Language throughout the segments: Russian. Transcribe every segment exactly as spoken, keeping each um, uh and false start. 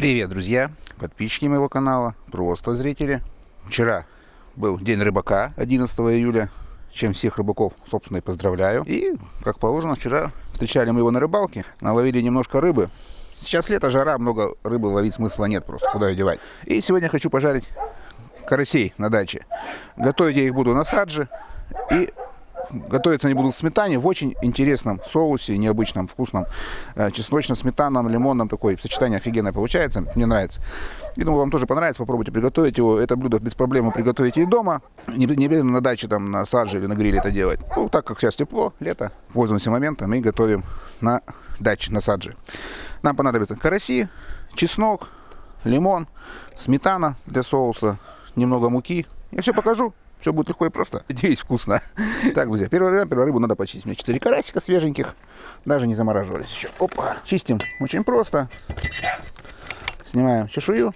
Привет, друзья, подписчики моего канала, просто зрители. Вчера был день рыбака, одиннадцатого июля, чем всех рыбаков, собственно, и поздравляю. И, как положено, вчера встречали мы его на рыбалке, наловили немножко рыбы. Сейчас лето, жара, много рыбы ловить смысла нет просто, куда ее девать. И сегодня хочу пожарить карасей на даче. Готовить я их буду на садже. И готовиться они будут в сметане в очень интересном соусе, необычном, вкусном, чесночно-сметанном, лимонном. Такое сочетание офигенное получается, мне нравится. И думаю, вам тоже понравится, попробуйте приготовить его. Это блюдо без проблем вы приготовите и дома. Не, не обязательно на даче, там, на садже или на гриле это делать. Ну, так как сейчас тепло, лето, пользуемся моментом и готовим на даче, на садже. Нам понадобятся караси, чеснок, лимон, сметана для соуса, немного муки. Я все покажу. Все будет легко и просто. Надеюсь, вкусно. Так, друзья, первый вариант, первую рыбу надо почистить. У меня четыре карасика свеженьких, даже не замораживались еще. Опа, чистим очень просто. Снимаем чешую.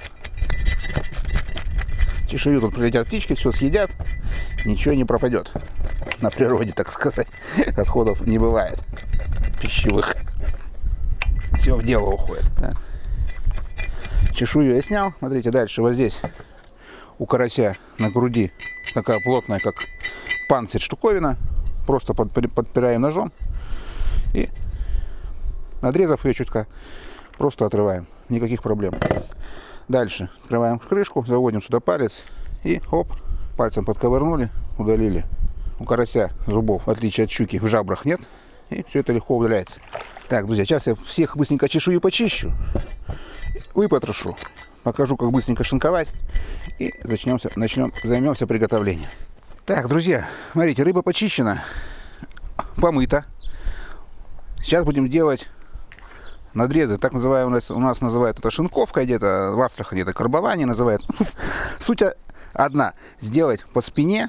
Чешую тут прилетят птички, все съедят. Ничего не пропадет. На природе, так сказать. Отходов не бывает. Пищевых. Все в дело уходит. Так. Чешую я снял. Смотрите, дальше вот здесь у карася на груди такая плотная, как панцирь, штуковина. Просто подпираем ножом. И, надрезав ее чутка, просто отрываем. Никаких проблем. Дальше открываем крышку, заводим сюда палец. И хоп, пальцем подковырнули, удалили. У карася зубов, в отличие от щуки, в жабрах нет. И все это легко удаляется. Так, друзья, сейчас я всех быстренько чешую почищу. Выпотрошу. Покажу, как быстренько шинковать. И начнемся, начнем, займемся приготовлением. Так, друзья, смотрите, рыба почищена, помыта. Сейчас будем делать надрезы. Так называемые, у нас, у нас называют это шинковка, где-то в Астрахани это карбование называют. Суть, суть одна. Сделать по спине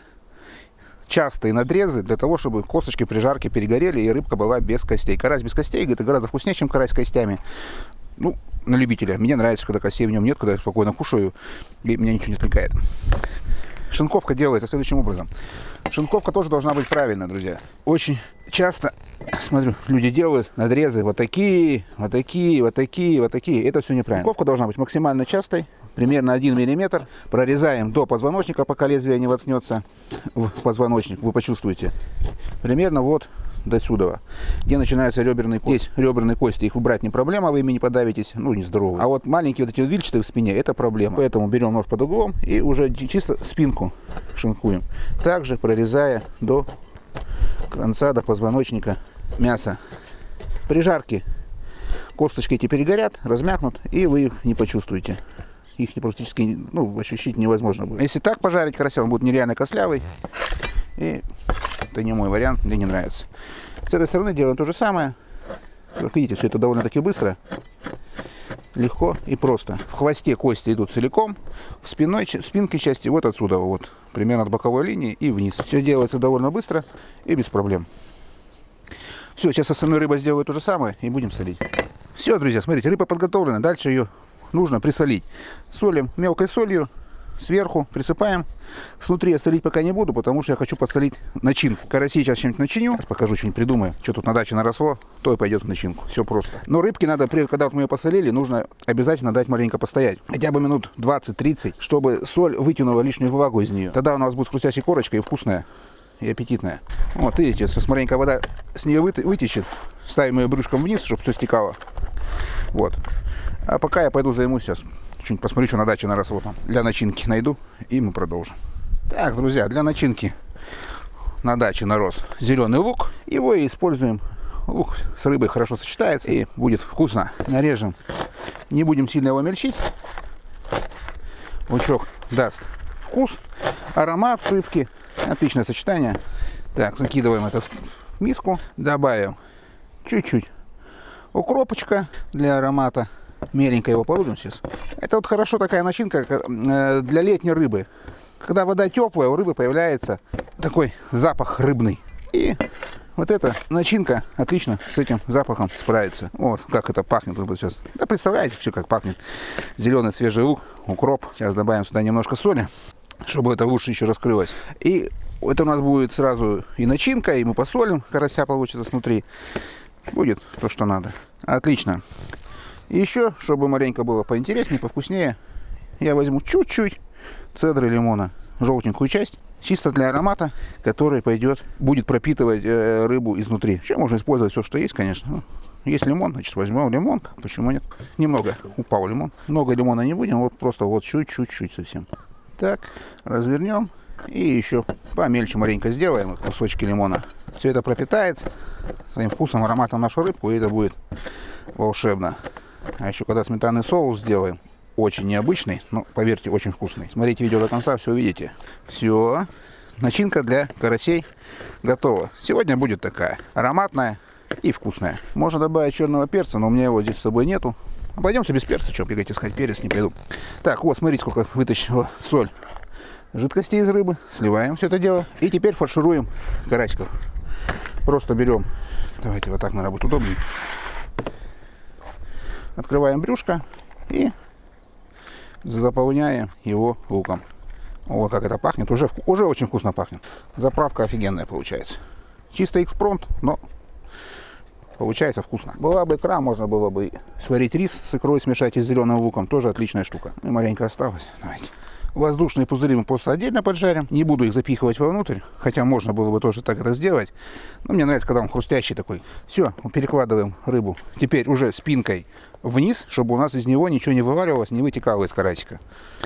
частые надрезы для того, чтобы косточки при жарке перегорели и рыбка была без костей. Карась без костей, это гораздо вкуснее, чем карась с костями. Ну, на любителя. Мне нравится, когда костей в нем нет, когда я спокойно кушаю, и меня ничего не отвлекает. Шинковка делается следующим образом. Шинковка тоже должна быть правильная, друзья. Очень часто, смотрю, люди делают надрезы вот такие, вот такие, вот такие, вот такие. Это все неправильно. Шинковка должна быть максимально частой, примерно один миллиметр. Прорезаем до позвоночника, пока лезвие не воткнется в позвоночник. Вы почувствуете. Примерно вот до сюда, где начинаются реберные кости. Здесь реберные кости, их убрать не проблема, вы ими не подавитесь, ну, не здоровые. А вот маленькие вот эти вильчатые в спине, это проблема. Поэтому берем нож под углом и уже чисто спинку шинкуем. Также прорезая до конца, до позвоночника мяса. При жарке косточки эти перегорят, размякнут, и вы их не почувствуете. Их практически, ну, ощутить невозможно будет. Если так пожарить карася, он будет нереально костлявый. И это не мой вариант, мне не нравится. С этой стороны делаем то же самое. Как видите, все это довольно-таки быстро, легко и просто. В хвосте кости идут целиком, в спиной, в спинке части вот отсюда, вот, примерно от боковой линии и вниз. Все делается довольно быстро и без проблем. Все, сейчас остальной рыбой сделаю то же самое и будем солить. Все, друзья, смотрите, рыба подготовлена. Дальше ее нужно присолить. Солим мелкой солью. Сверху присыпаем. Снутри я солить пока не буду, потому что я хочу посолить начинку. Караси сейчас чем-нибудь начиню. Покажу, что-нибудь придумаю. Что тут на даче наросло, то и пойдет в начинку. Все просто. Но рыбки надо, когда вот мы ее посолили, нужно обязательно дать маленько постоять. Хотя бы минут двадцать-тридцать, чтобы соль вытянула лишнюю влагу из нее. Тогда у нас будет хрустящая корочка и вкусная, и аппетитная. Вот, видите, сейчас маленькая вода с нее вытечет. Ставим ее брюшком вниз, чтобы все стекало. Вот. А пока я пойду займусь сейчас. Что-нибудь посмотрю, что на даче наросло там. Для начинки найду, и мы продолжим. Так, друзья, для начинки на даче нарос зеленый лук. Его и используем. Лук с рыбой хорошо сочетается и будет вкусно. Нарежем. Не будем сильно его мельчить. Лучок даст вкус, аромат рыбки. Отличное сочетание. Так, закидываем это в миску. Добавим чуть-чуть укропочка для аромата. Меленько его порубим сейчас. Это вот хорошо такая начинка для летней рыбы. Когда вода теплая, у рыбы появляется такой запах рыбный. И вот эта начинка отлично с этим запахом справится. Вот как это пахнет сейчас. Да, представляете, все как пахнет. Зеленый свежий лук, укроп. Сейчас добавим сюда немножко соли, чтобы это лучше еще раскрылось. И это у нас будет сразу и начинка, и мы посолим. Карася получится снутри. Будет то, что надо. Отлично. И еще, чтобы маленько было поинтереснее, повкуснее, я возьму чуть-чуть цедры лимона, желтенькую часть, чисто для аромата, который пойдет, будет пропитывать э, рыбу изнутри. Вообще можно использовать все, что есть, конечно. Ну, есть лимон, значит, возьмем лимон. Почему нет? Немного упал лимон. Много лимона не будем, вот просто вот чуть-чуть совсем. Так, развернем. И еще помельче маленько сделаем кусочки лимона. Все это пропитает своим вкусом, ароматом нашу рыбку, и это будет волшебно. А еще когда сметанный соус сделаем, очень необычный, но, поверьте, очень вкусный. Смотрите видео до конца, все увидите. Все, начинка для карасей готова. Сегодня будет такая ароматная и вкусная. Можно добавить черного перца, но у меня его здесь с собой нету. Обойдемся без перца, что бегать искать перец, не пойду. Так, вот, смотрите, сколько вытащила соль жидкости из рыбы. Сливаем все это дело. И теперь фаршируем карасиков. Просто берем, давайте вот так, наверное, будет удобнее. Открываем брюшко и заполняем его луком. О, как это пахнет. Уже, уже очень вкусно пахнет. Заправка офигенная получается. Чисто экспромт, но получается вкусно. Была бы икра, можно было бы сварить рис с икрой, смешать и с зеленым луком. Тоже отличная штука. И маленько осталось. Давайте. Воздушные пузыри мы просто отдельно поджарим. Не буду их запихивать вовнутрь. Хотя можно было бы тоже так это сделать. Но мне нравится, когда он хрустящий такой. Все, перекладываем рыбу. Теперь уже спинкой вниз, чтобы у нас из него ничего не вываливалось, не вытекало из карасика.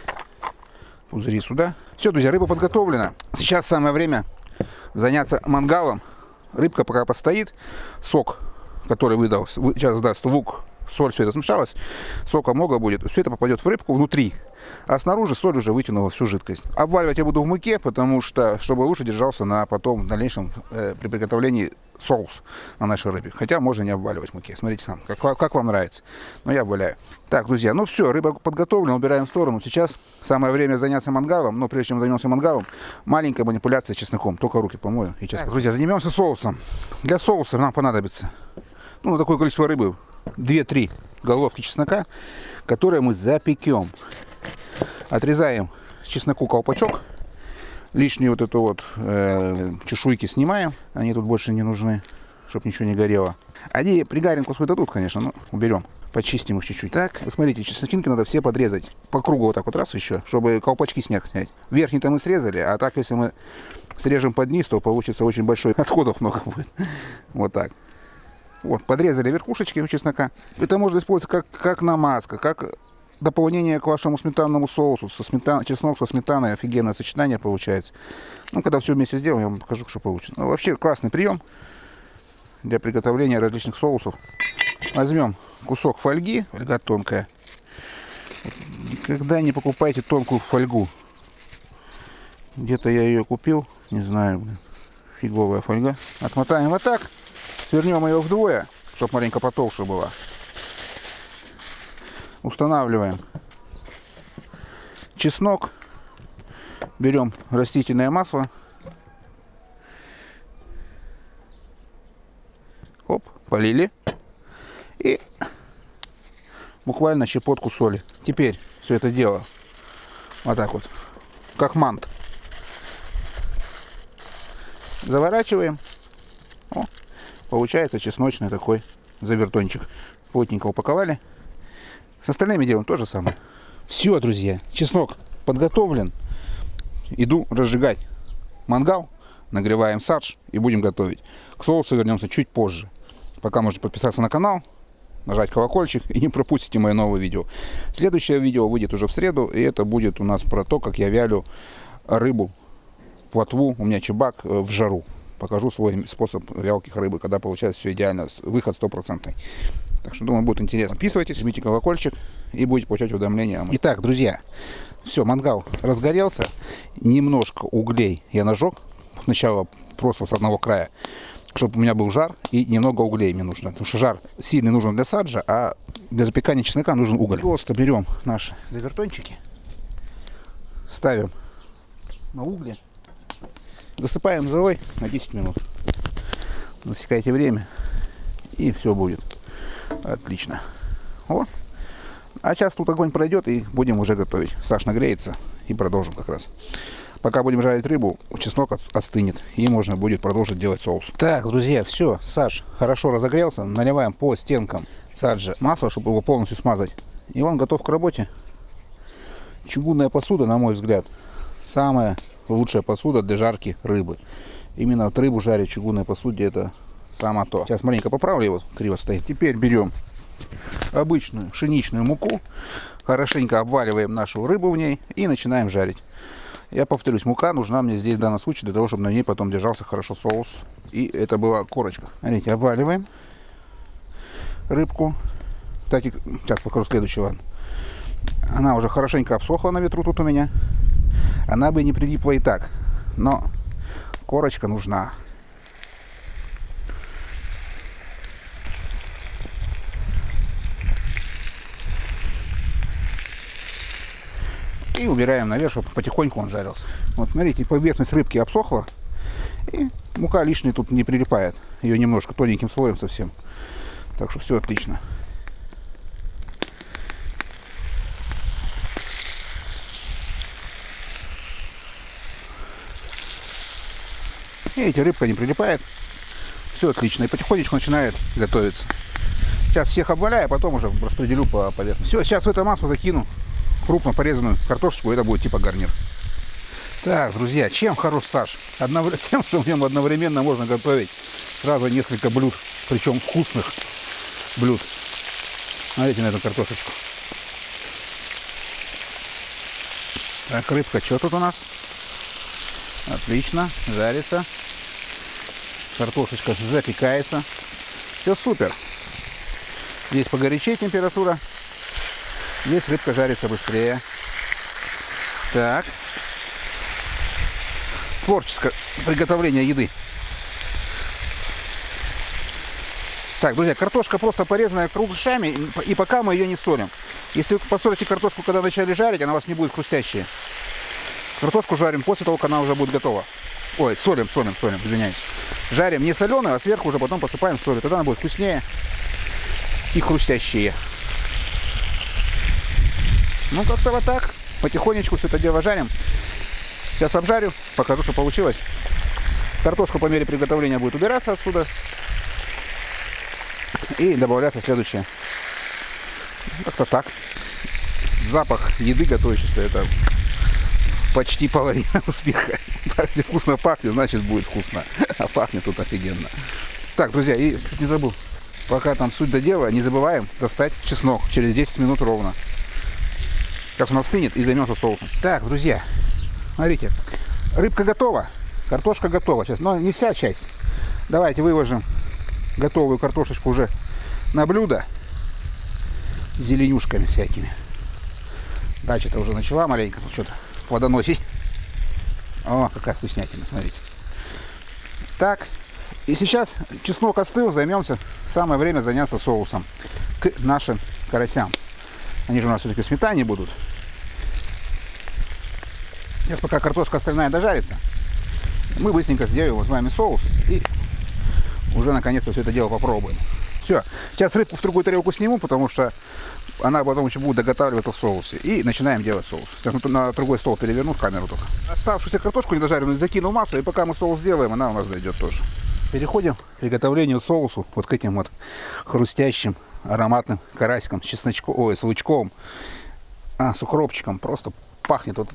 Пузыри сюда. Все, друзья, рыба подготовлена. Сейчас самое время заняться мангалом. Рыбка пока постоит. Сок, который выдал, сейчас даст лук, соль, все это смешалось. Сока много будет. Все это попадет в рыбку внутри. А снаружи соль уже вытянула всю жидкость. Обваливать я буду в муке, потому что, чтобы лучше держался на потом, в дальнейшем, э, при приготовлении соус на нашей рыбе. Хотя можно не обваливать в муке. Смотрите сам, как, как вам нравится. Но я обваляю. Так, друзья, ну все, рыба подготовлена, убираем в сторону. Сейчас самое время заняться мангалом. Но прежде чем мы займемся мангалом, маленькая манипуляция с чесноком. Только руки помою. И чеснок. Друзья, занимемся соусом. Для соуса нам понадобится, ну, такое количество рыбы. две-три головки чеснока, которые мы запекем. Отрезаем чесноку колпачок. Лишние вот эту вот э, чешуйки снимаем. Они тут больше не нужны, чтобы ничего не горело. Они пригаринку свою дадут, конечно, но уберем. Почистим их чуть-чуть. Так, вот смотрите, чесночинки надо все подрезать. По кругу вот так вот раз еще, чтобы колпачки снять. Верхний-то мы срезали, а так, если мы срежем под низ, то получится очень большой. Отходов много будет. Вот так. Вот, подрезали верхушечки у чеснока. Это можно использовать как, как намазка, как дополнение к вашему сметанному соусу. Со сметан... Чеснок со сметаной, офигенное сочетание получается. Ну, когда все вместе сделаем, я вам покажу, что получится. Ну, вообще классный прием для приготовления различных соусов. Возьмем кусок фольги, фольга тонкая. Никогда не покупайте тонкую фольгу. Где-то я ее купил, не знаю, фиговая фольга. Отмотаем вот так. Свернем ее вдвое, чтобы маленько потолще была. Устанавливаем чеснок. Берем растительное масло. Оп, полили. И буквально щепотку соли. Теперь все это дело вот так вот, как мант. Заворачиваем. О. Получается чесночный такой завертончик. Плотненько упаковали. С остальными делаем то же самое. Все, друзья, чеснок подготовлен. Иду разжигать мангал. Нагреваем садж и будем готовить. К соусу вернемся чуть позже. Пока можете подписаться на канал, нажать колокольчик и не пропустите мои новые видео. Следующее видео выйдет уже в среду. И это будет у нас про то, как я вялю рыбу, плотву, у меня чебак, в жару. Покажу свой способ вялки рыбы, когда получается все идеально, выход стопроцентный. Так что, думаю, будет интересно. Подписывайтесь, жмите колокольчик и будете получать уведомления. Итак, друзья, все, мангал разгорелся. Немножко углей я нажег. Сначала просто с одного края, чтобы у меня был жар, и немного углей мне нужно. Потому что жар сильный нужен для саджа, а для запекания чеснока нужен уголь. Просто берем наши завертончики, ставим на угли. Засыпаем золой на десять минут. Засекайте время. И все будет отлично. О. А сейчас тут огонь пройдет и будем уже готовить. Саш нагреется и продолжим как раз. Пока будем жарить рыбу, чеснок остынет, и можно будет продолжить делать соус. Так, друзья, все, саж хорошо разогрелся. Наливаем по стенкам саджа масло, чтобы его полностью смазать. И он готов к работе. Чугунная посуда, на мой взгляд, самая лучшая посуда для жарки рыбы. Именно вот рыбу жарить в чугунной посуде — это само то. Сейчас маленько поправлю его, криво стоит. Теперь берем обычную пшеничную муку, хорошенько обваливаем нашу рыбу в ней и начинаем жарить. Я повторюсь, мука нужна мне здесь в данном случае для того, чтобы на ней потом держался хорошо соус. И это была корочка. Смотрите, обваливаем рыбку. Кстати, сейчас покажу следующий, ладно. Она уже хорошенько обсохла на ветру тут у меня. Она бы не прилипла и так, но корочка нужна. И убираем наверх, чтобы потихоньку он жарился. Вот смотрите, поверхность рыбки обсохла. И мука лишняя тут не прилипает. Ее немножко тоненьким слоем совсем. Так что все отлично. Видите, рыбка не прилипает. Все отлично. И потихонечку начинает готовиться. Сейчас всех обваляю, а потом уже распределю по поверхности. Все, сейчас в это масло закину крупно порезанную картошечку, это будет типа гарнир. Так, друзья, чем хорош саж? Одновременно, тем, что в нем одновременно можно готовить сразу несколько блюд, причем вкусных блюд. Смотрите на эту картошечку. Так, рыбка, что тут у нас? Отлично, жарится. Картошечка запекается. Все супер. Здесь погорячее температура. Здесь рыбка жарится быстрее. Так. Творческое приготовление еды. Так, друзья, картошка просто порезанная кружками, и пока мы ее не солим. Если вы посолите картошку, когда начали жарить, она у вас не будет хрустящая. Картошку жарим после того, как она уже будет готова. Ой, солим, солим, солим, извиняюсь. Жарим не соленую, а сверху уже потом посыпаем солью. Тогда она будет вкуснее и хрустящее. Ну, как-то вот так. Потихонечку все это дело жарим. Сейчас обжарю, покажу, что получилось. Картошка по мере приготовления будет убираться отсюда. И добавляться следующее. Как-то так. Запах еды готовящейся — это почти половина успеха. Если вкусно пахнет, значит будет вкусно. А пахнет тут офигенно. Так, друзья, и чуть не забыл. Пока там суть до дела, не забываем достать чеснок через десять минут ровно. Сейчас он остынет и займемся соусом. Так, друзья, смотрите. Рыбка готова. Картошка готова сейчас. Но не вся часть. Давайте выложим готовую картошечку уже на блюдо. С зеленюшками всякими. Дача-то уже начала маленько тут что-то плодоносить. О, какая вкуснятина, смотрите. Так, и сейчас чеснок остыл, займемся. Самое время заняться соусом к нашим карасям. Они же у нас все-таки в сметане будут. Сейчас пока картошка остальная дожарится, мы быстренько сделаем вот с вами соус и уже наконец-то все это дело попробуем. Все, сейчас рыбку в другую тарелку сниму, потому что она потом еще будет доготавливаться в соусе. И начинаем делать соус. Сейчас на другой стол переверну камеру только. Оставшуюся картошку недожаренную закинул в масло, и пока мы соус делаем, она у нас дойдет тоже. Переходим к приготовлению соусу вот к этим вот хрустящим ароматным карасикам с чесночком, ой, с лучком, а, с укропчиком. Просто пахнет вот.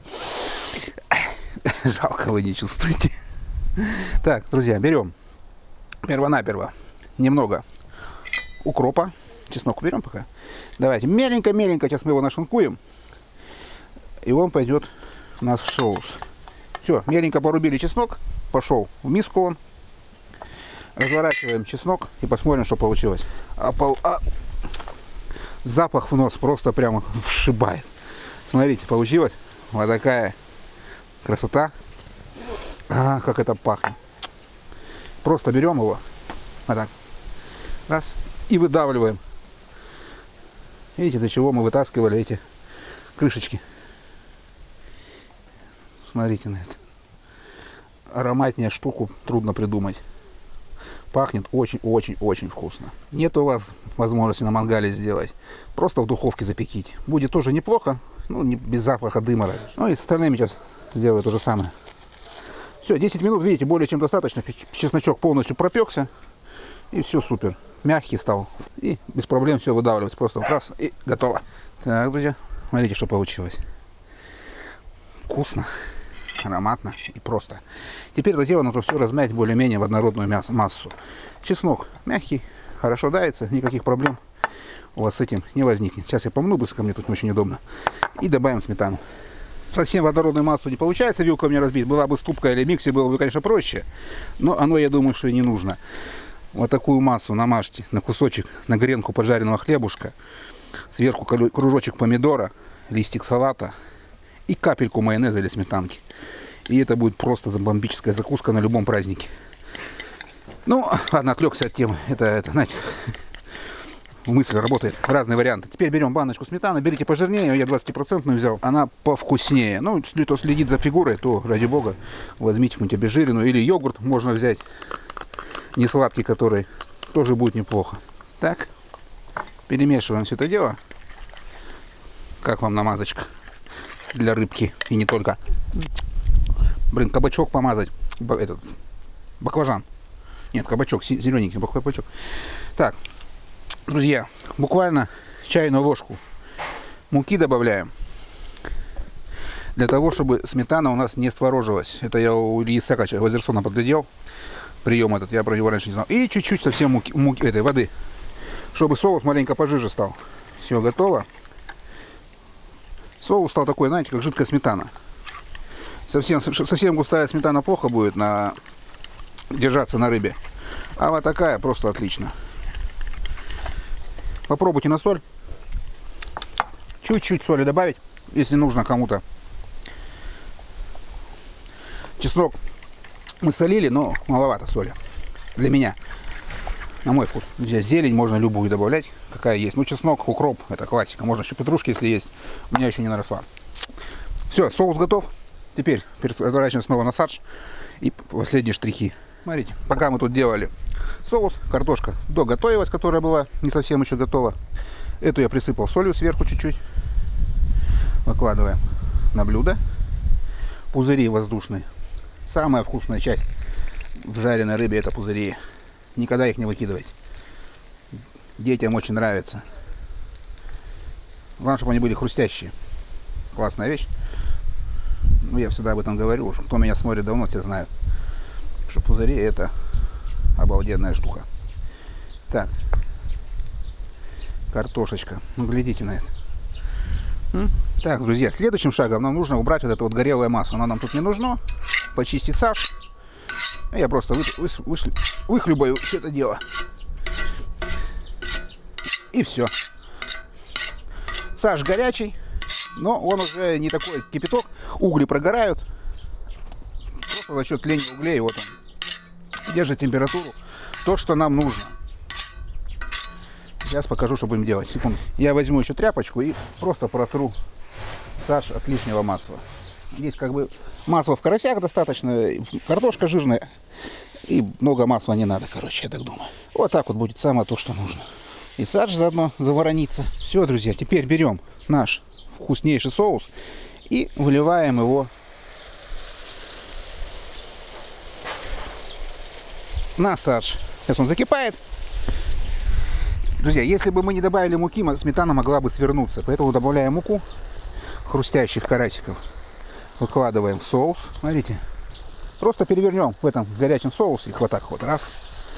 Жалко, вы не чувствуете. Так, друзья, берем перво-наперво немного укропа. Чеснок уберем пока. Давайте меленько-меленько сейчас мы его нашинкуем. И он пойдет у нас в соус. Все, меленько порубили чеснок. Пошел в миску он. Разворачиваем чеснок и посмотрим, что получилось. А, а, запах в нос просто прямо вшибает. Смотрите, получилось вот такая красота. А, как это пахнет. Просто берем его. Вот так. Раз. И выдавливаем. Видите, до чего мы вытаскивали эти крышечки. Смотрите на это. Ароматнее штуку трудно придумать. Пахнет очень-очень-очень вкусно. Нет у вас возможности на мангале сделать. Просто в духовке запеките. Будет тоже неплохо. Ну, не без запаха дыма. Ну и с остальными сейчас сделаю то же самое. Все, десять минут, видите, более чем достаточно. Чесночок полностью пропекся. И все супер. Мягкий стал. И без проблем все выдавливать. Просто вот раз и готово. Так, друзья, смотрите, что получилось. Вкусно, ароматно и просто. Теперь это дело нужно все размять более-менее в однородную мясо, массу. Чеснок мягкий, хорошо дается, никаких проблем у вас с этим не возникнет. Сейчас я помну быстро, мне тут очень удобно. И добавим сметану. Совсем в однородную массу не получается вилкой мне разбить. Была бы ступка или миксер, было бы, конечно, проще. Но оно, я думаю, что и не нужно. Вот такую массу намажьте на кусочек, на гренку поджаренного хлебушка. Сверху кружочек помидора, листик салата и капельку майонеза или сметанки. И это будет просто бомбическая закуска на любом празднике. Ну, ладно, отвлекся от темы. Это, это, знаете, мысль работает. Разные варианты. Теперь берем баночку сметаны. Берите пожирнее. Я двадцатипроцентную взял. Она повкуснее. Ну, если кто следит за фигурой, то, ради бога, возьмите какую-нибудь обезжиренную. Или йогурт можно взять. Не сладкий, который тоже будет неплохо. Так. Перемешиваем все это дело. Как вам намазочка? Для рыбки. И не только. Блин, кабачок помазать. Этот. Баклажан. Нет, кабачок. Зелененький кабачок. Так. Друзья, буквально чайную ложку муки добавляем. Для того, чтобы сметана у нас не створожилась. Это я у Ильи Исааковича Лазерсона подглядел. Прием этот, я про него раньше не знал. И чуть-чуть совсем муки, муки, этой воды. Чтобы соус маленько пожиже стал. Все, готово. Соус стал такой, знаете, как жидкая сметана. Совсем, совсем густая сметана плохо будет на... держаться на рыбе. А вот такая просто отлично. Попробуйте на соль. Чуть-чуть соли добавить, если нужно кому-то. Чеснок мы солили, но маловато соли. Для меня. На мой вкус. Здесь зелень можно любую добавлять, какая есть. Ну, чеснок, укроп, это классика. Можно еще петрушки, если есть. У меня еще не наросла. Все, соус готов. Теперь разворачиваем снова на садж. И последние штрихи. Смотрите, пока мы тут делали соус, картошка доготовилась, которая была не совсем еще готова. Эту я присыпал солью сверху чуть-чуть. Выкладываем на блюдо. Пузыри воздушные. Самая вкусная часть в жареной рыбе — это пузыри. Никогда их не выкидывать. Детям очень нравится. Главное, чтобы они были хрустящие. Классная вещь. Ну, я всегда об этом говорю. Кто меня смотрит давно, те знают, что пузыри — это обалденная штука. Так. Картошечка. Ну, глядите на это. М? Так, друзья, следующим шагом нам нужно убрать вот это вот горелое масло. Оно нам тут не нужно. Почистить саж. Я просто вы, вы, вышли, выхлюбаю все это дело. И все. Саж горячий, но он уже не такой кипяток. Угли прогорают. Просто за счет тления углей вот он держит температуру. То, что нам нужно. Сейчас покажу, что будем делать. Секунду. Я возьму еще тряпочку и просто протру саж от лишнего масла. Здесь как бы масла в карасях достаточно, картошка жирная. И много масла не надо, короче, я так думаю. Вот так вот будет самое то, что нужно. И саж заодно заворонится. Все, друзья, теперь берем наш вкуснейший соус и выливаем его на саж. Сейчас он закипает. Друзья, если бы мы не добавили муки, сметана могла бы свернуться. Поэтому добавляем муку хрустящих карасиков. Выкладываем в соус. Смотрите. Просто перевернем в этом горячем соусе. Их вот так вот. Раз.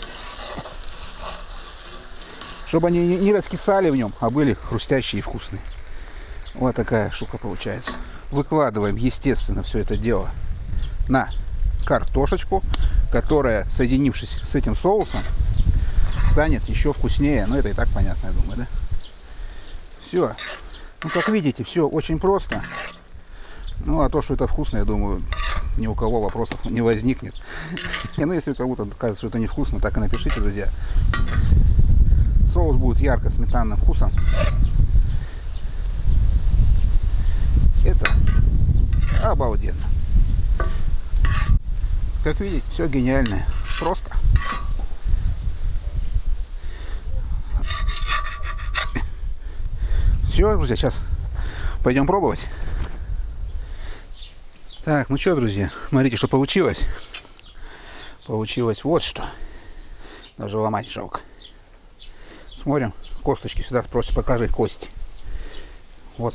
Чтобы они не раскисали в нем, а были хрустящие и вкусные. Вот такая штука получается. Выкладываем, естественно, все это дело на картошечку, которая, соединившись с этим соусом, станет еще вкуснее. Но это и так понятно, я думаю, да? Все. Ну, как видите, все очень просто. Ну, а то, что это вкусно, я думаю, ни у кого вопросов не возникнет. Ну, если кому-то кажется, что это невкусно, так и напишите, друзья. Соус будет ярко-сметанным вкусом. Это обалденно. Как видите, все гениальное. Просто. Все, друзья, сейчас пойдем пробовать. Так. Так, ну что, друзья, смотрите, что получилось. Получилось вот что. Даже ломать жалко. Смотрим, косточки сюда просят, покажи кости. Вот.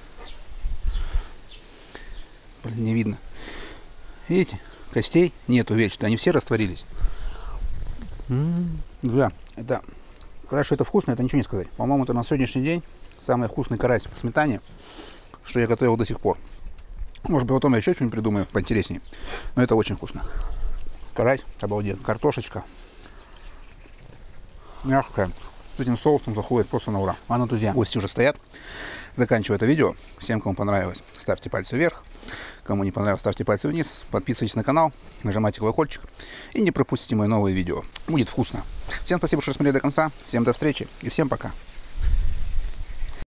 Блин, не видно. Видите, костей нету вечно, они все растворились. М-м-м, да, это... Сказать, что это вкусно, это ничего не сказать. По-моему, это на сегодняшний день самый вкусный карась в сметане, что я готовил до сих пор. Может быть, потом я еще что-нибудь придумаю поинтереснее. Но это очень вкусно. Карась, обалденно. Картошечка. Мягкая. С этим соусом заходит просто на ура. А ну, друзья, гости уже стоят. Заканчиваю это видео. Всем, кому понравилось, ставьте пальцы вверх. Кому не понравилось, ставьте пальцы вниз. Подписывайтесь на канал, нажимайте колокольчик. И не пропустите мои новые видео. Будет вкусно. Всем спасибо, что смотрели до конца. Всем до встречи и всем пока.